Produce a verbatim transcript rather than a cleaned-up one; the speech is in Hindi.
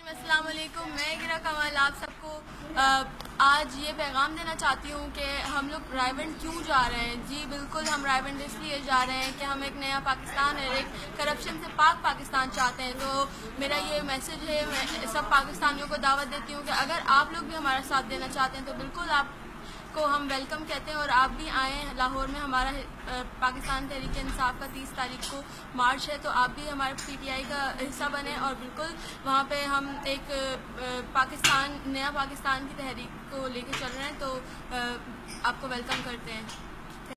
अस्सलाम वालेकुम, मैं गिरा कमाल आप सबको आज ये पैगाम देना चाहती हूँ कि हम लोग रायवंड क्यों जा रहे हैं। जी बिल्कुल, हम रायवंड इसलिए जा रहे हैं कि हम एक नया पाकिस्तान और एक करप्शन से पाक पाकिस्तान चाहते हैं। तो मेरा ये मैसेज है, मैं सब पाकिस्तानियों को दावत देती हूँ कि अगर आप लोग भी हमारा साथ देना चाहते हैं तो बिल्कुल आप को हम वेलकम कहते हैं और आप भी आएँ। लाहौर में हमारा पाकिस्तान तहरीक इंसाफ का तीस तारीख को मार्च है, तो आप भी हमारे पीटीआई का हिस्सा बने और बिल्कुल वहाँ पे हम एक पाकिस्तान नया पाकिस्तान की तहरीक को लेके चल रहे हैं। तो आपको वेलकम करते हैं।